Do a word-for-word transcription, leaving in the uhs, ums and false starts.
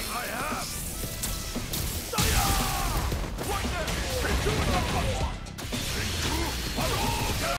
I have! Sire! Right there! Hit you with the blood!